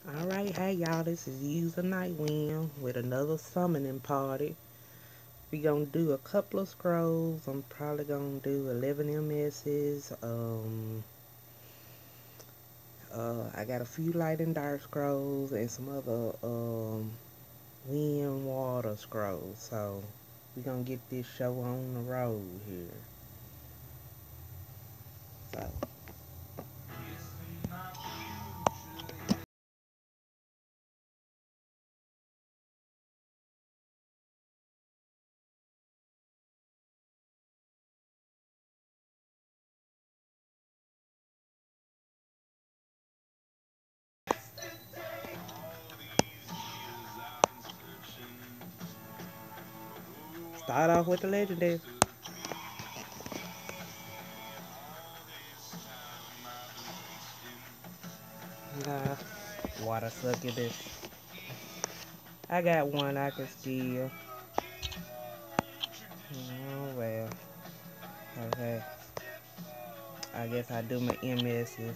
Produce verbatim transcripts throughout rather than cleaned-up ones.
Alright, hey y'all, this is User Nightwind with another summoning party. We gonna do a couple of scrolls. I'm probably gonna do eleven M S's. Um, uh, I got a few light and dark scrolls and some other um, wind water scrolls. So we gonna get this show on the road here. So. Start off with the legendary. Nah, water succubus. I got one I can steal. Oh well. Okay. I guess I do my M S's.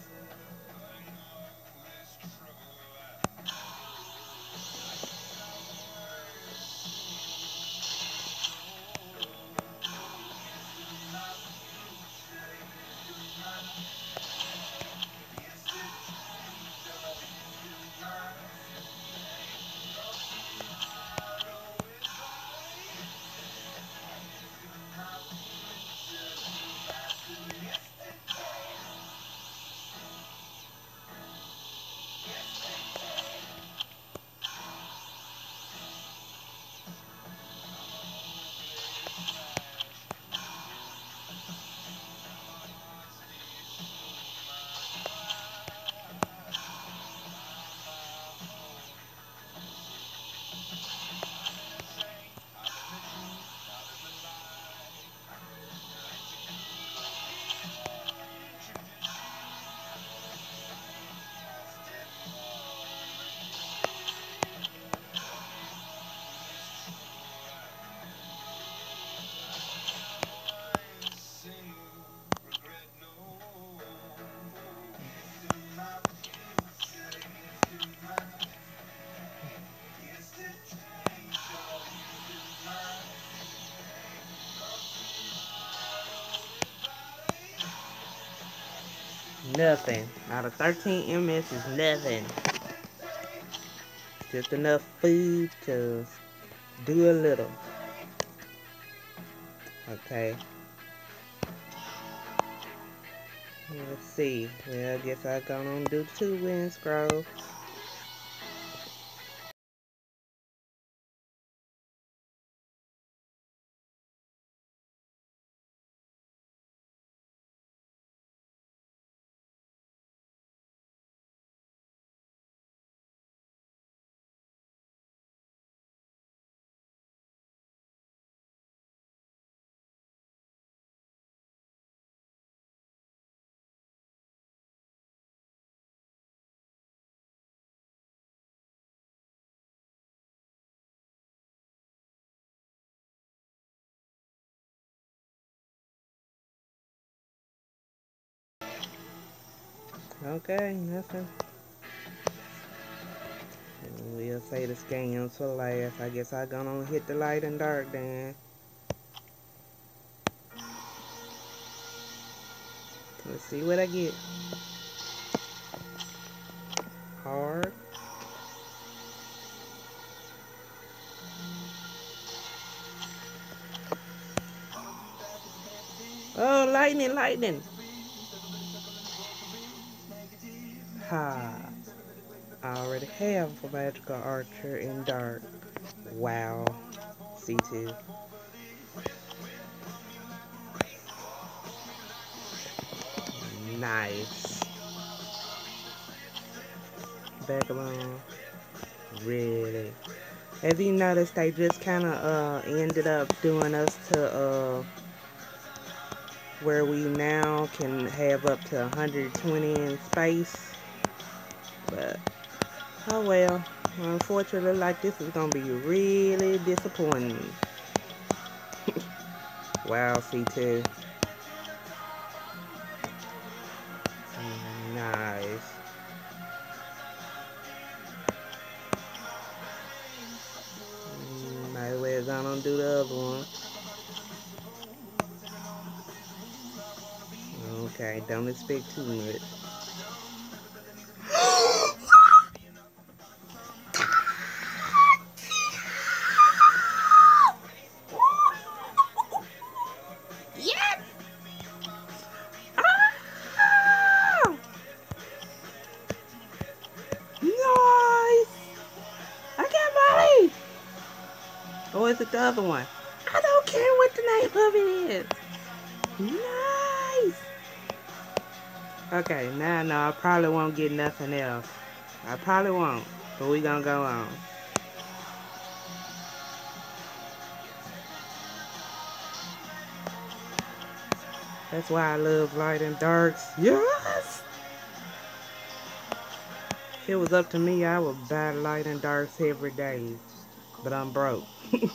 Nothing. Out of thirteen M S is nothing. Just enough food to do a little. Okay. Let's see. Well, I guess I'll go on and do two wind scrolls. Okay, nothing. We'll say the scams for last. I guess I'll go on and hit the light and dark then. Let's see what I get. Hard. Oh, lightning, lightning. Ha. I already have a magical archer in dark. Wow. C two. Nice. Vagabond. Really. As you noticed, they just kind of uh, ended up doing us to uh, where we now can have up to one hundred twenty in space. But, oh well. Unfortunately, like this is going to be really disappointing. Wow, C two. Nice. gonna do the other one. Okay, don't expect too much. Yes! Ah! Nice! I can't believe! Or is it the other one? I don't care what the name of it is. Nice! Okay, now no, I probably won't get nothing else. I probably won't, but we gonna go on. That's why I love light and darks. Yes! If it was up to me, I would buy light and darks every day. But I'm broke.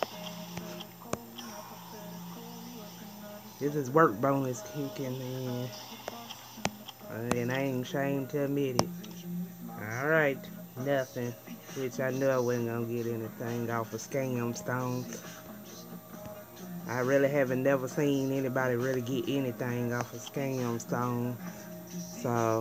This is work bonus kicking in. And I ain't ashamed to admit it. Alright, nothing. Which I knew I wasn't gonna get anything off of Scam Stones. I really haven't never seen anybody really get anything off of Scam Stone. So,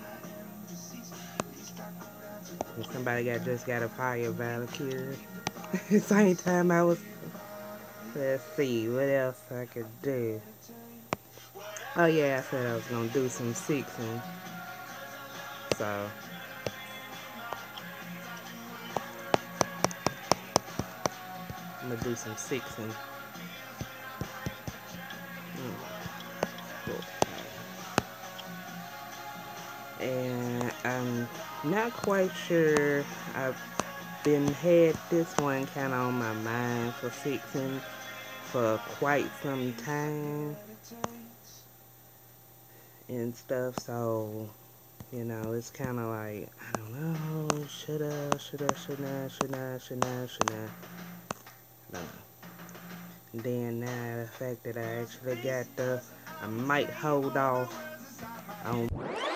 if somebody got just got a fire Valkyrie. Same time I was. Let's see what else I could do. Oh yeah, I said I was gonna do some sixing. So. I'm gonna do some sixing. And I'm not quite sure. I've been had this one kind of on my mind for fixing for quite some time and stuff. So, you know, it's kind of like, I don't know, should I, should I, should I, should I, should I, should I, I don't know. And then now the fact that I actually got the, I might hold off on.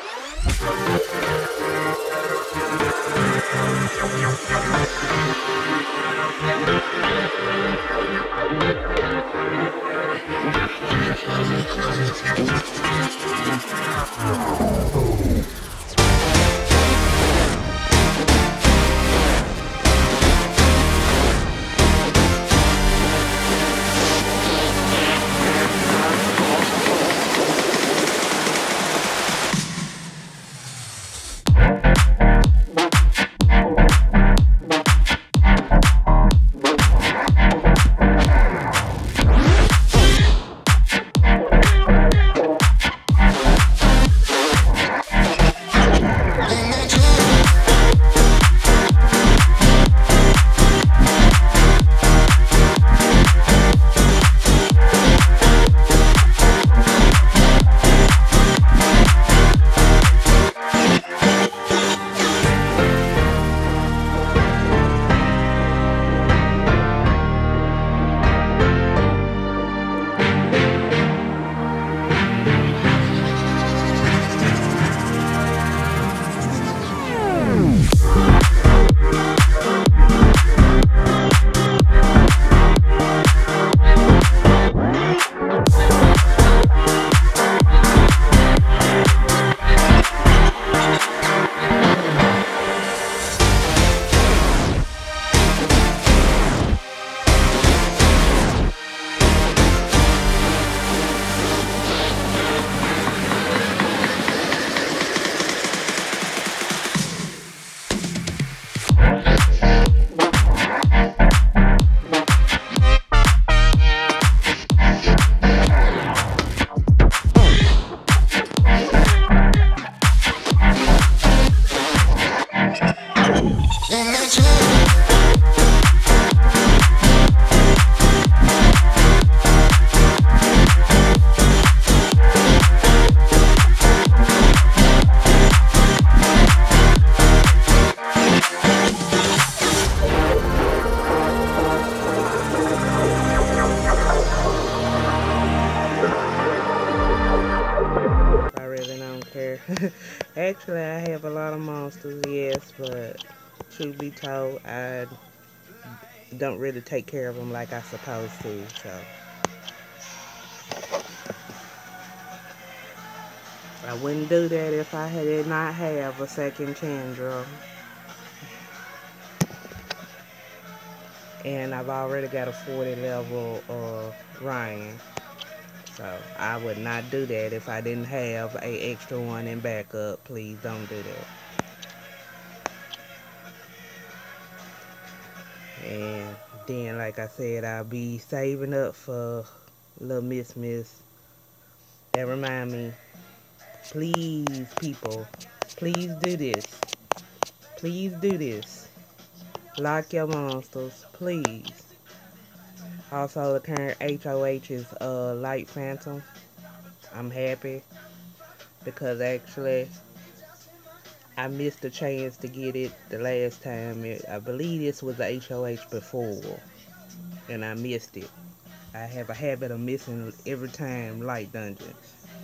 Actually, I have a lot of monsters, yes, but truth be told, I don't really take care of them like I supposed to. So I wouldn't do that if I did not have a second Chandra. And I've already got a forty level uh, Ryan. So I would not do that if I didn't have a extra one in backup. Please don't do that. And then, like I said, I'll be saving up for little Miss Miss. That remind me, please, people, please do this. Please do this. Lock your monsters, please. Also, the current H O H is uh, Light Phantom. I'm happy because actually I missed the chance to get it the last time. It, I believe this was the H O H before, and I missed it. I have a habit of missing every time Light Dungeons.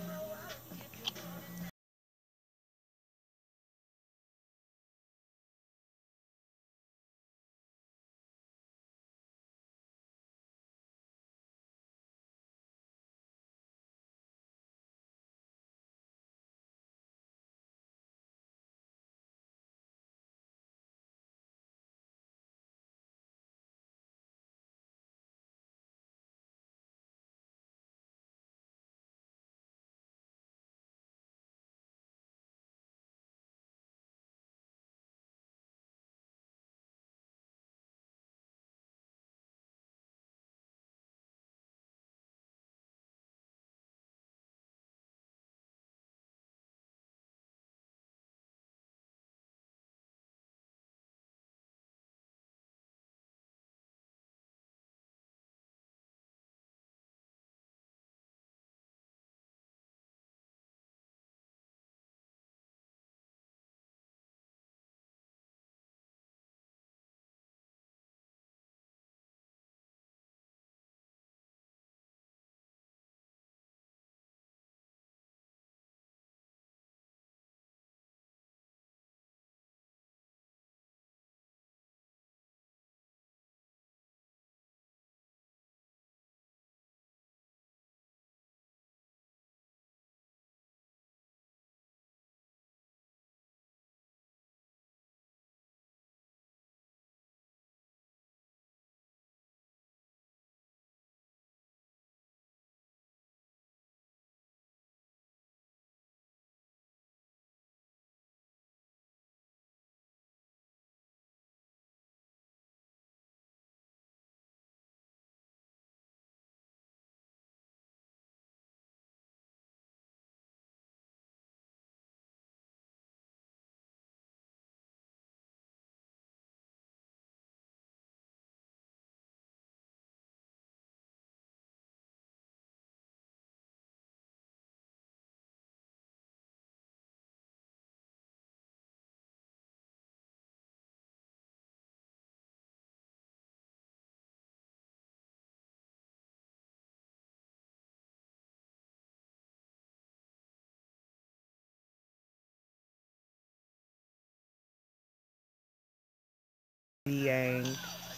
Yang.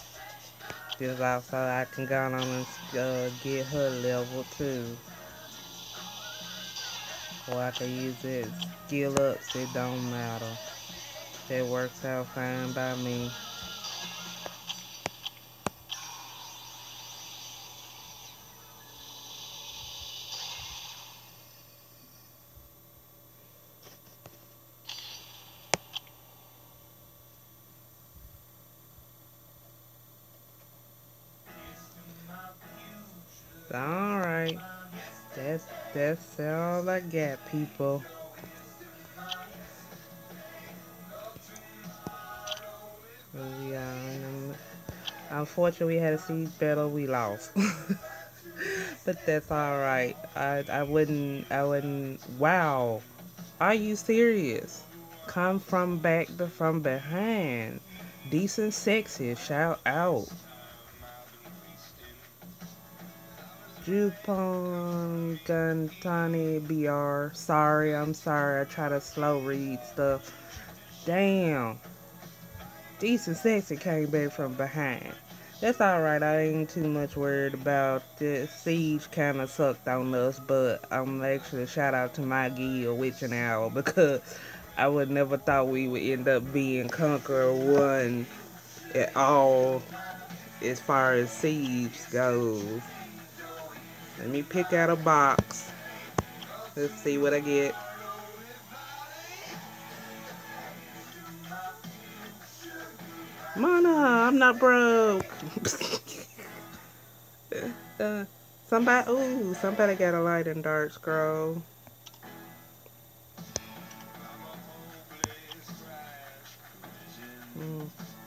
Just also I can go on and uh, get her level too. Or I can use it skill ups, it don't matter. It works out fine by me. Alright. That's that's all I got, people. We, uh, unfortunately, we had a siege battle. We lost, but that's all right. I I wouldn't I wouldn't. Wow, are you serious? Come from back to from behind. Decent, sexy. Shout out. Jupon Guntani B R. Sorry, I'm sorry. I try to slow read stuff. Damn. Decent, sexy came back from behind. That's alright. I ain't too much worried about the siege kind of sucked on us, but I'm actually shout out to my guild, Witching Hour, because I would never thought we would end up being Conqueror one at all as far as siege goes. Let me pick out a box. Let's see what I get. Mana, I'm not broke. uh, somebody, ooh, somebody got a light and dark scroll. Mm.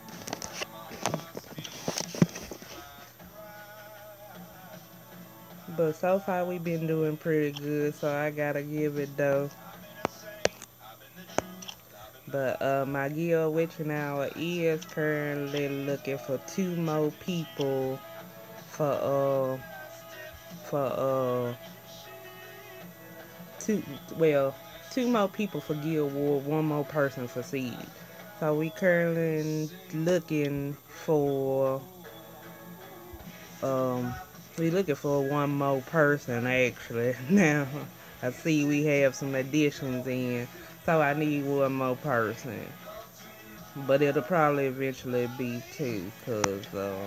But so far we been doing pretty good, so I gotta give it though. But uh, my guild witching hour is currently looking for two more people for uh for uh two well two more people for guild war, one more person for siege. So we currently looking for um we looking for one more person actually now. I see we have some additions in, so I need one more person. But it'll probably eventually be two, cause uh,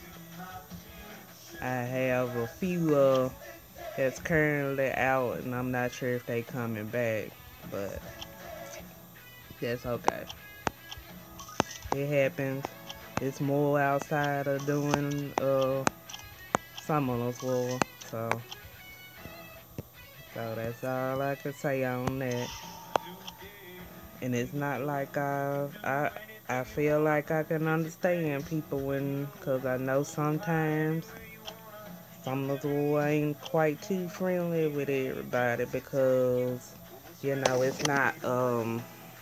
I have a few uh, that's currently out, and I'm not sure if they coming back. But that's okay. It happens. It's more outside of doing uh, Summoners War, so so that's all I can say on that. And it's not like I I I feel like I can understand people when, cause I know sometimes some of the war ain't quite too friendly with everybody because, you know, it's not, um,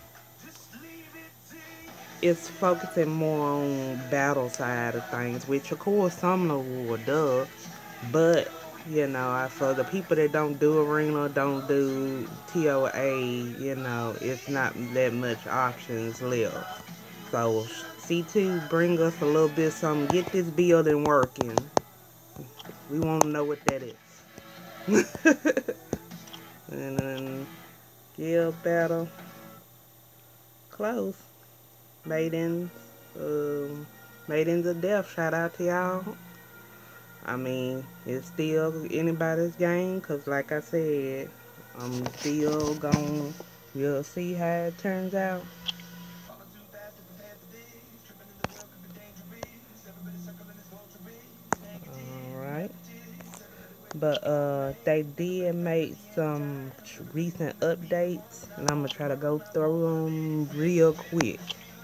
it's focusing more on battle side of things, which of course some of the war does, but, you know, I, for the people that don't do arena, don't do T O A, you know, it's not that much options left. So C two bring us a little bit something, get this building working. We want to know what that is. And then guild battle. Close. Maidens. Um, Maidens of Death. Shout out to y'all. I mean, it's still anybody's game. Because like I said, I'm still going. We'll see how it turns out. Alright. But uh, they did make some recent updates. And I'm going to try to go through them real quick.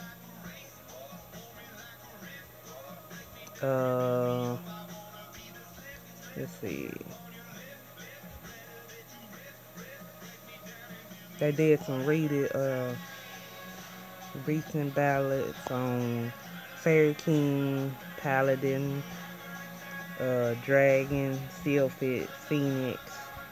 Uh, let's see. They did some rated, uh, recent ballots on Fairy King, Paladin, uh, Dragon, Steelfit, Phoenix.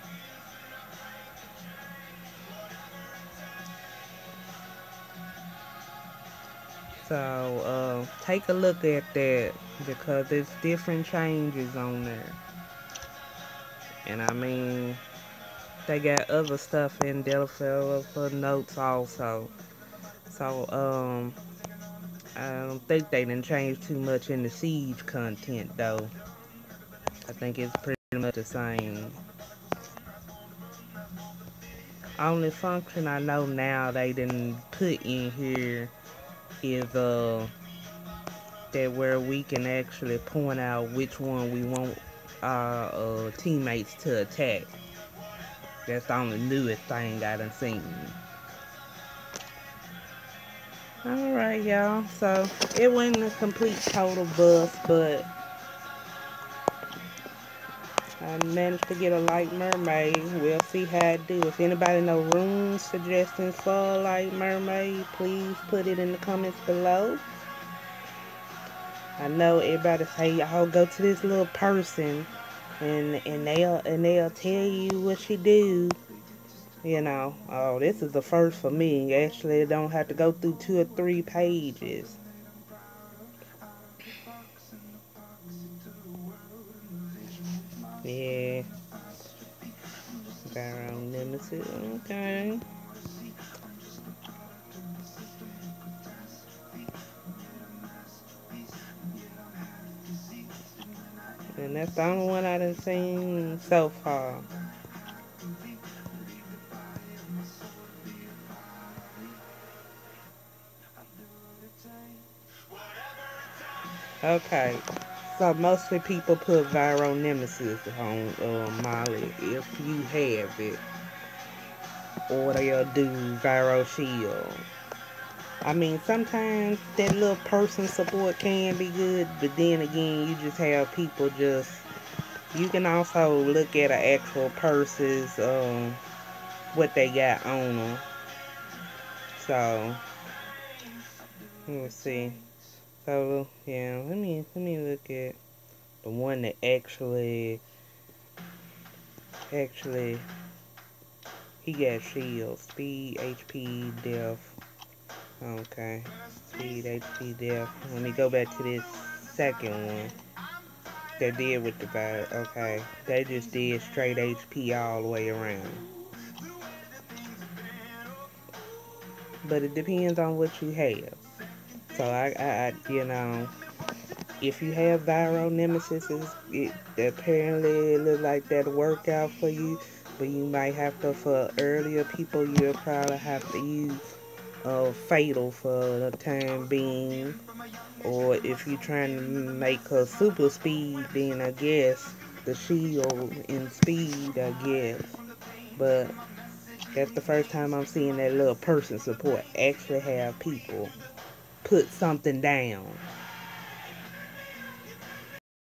So, uh, take a look at that because there's different changes on there. And I mean, they got other stuff in Delphia for notes also. So, um, I don't think they didn't change too much in the Siege content though. I think it's pretty much the same. Only function I know now they didn't put in here is uh that where we can actually point out which one we want our uh, teammates to attack. That's the only newest thing I done seen. Alright y'all, so it wasn't a complete total bust, but I managed to get a light mermaid. We'll see how I do. If anybody know rune suggestions for a light mermaid, please put it in the comments below. I know everybody say y'all go to this little person and and they'll and they'll tell you what she do. You know, oh, this is the first for me. Actually, don't have to go through two or three pages. Yeah. Viral nemesis. Okay. And that's the only one I done seen so far. Okay. So mostly people put viral nemesis on uh, Molly if you have it. Or they'll do viral shield. I mean, sometimes that little person support can be good, but then again, you just have people just. You can also look at an actual person's um, what they got on them. So let's see. So yeah, let me let me look at the one that actually actually he got shield, speed, H P, death. Okay, speed, H P, death. Let me go back to this second one. They did with the virus. Okay, they just did straight H P all the way around. But it depends on what you have. So I, I, I you know, if you have viral nemesis, it apparently look like that'll work out for you. But you might have to, for earlier people, you'll probably have to use uh, fatal for the time being. Or if you're trying to make her super speed, then I guess the shield in speed, I guess. But that's the first time I'm seeing that little person support actually have people put something down.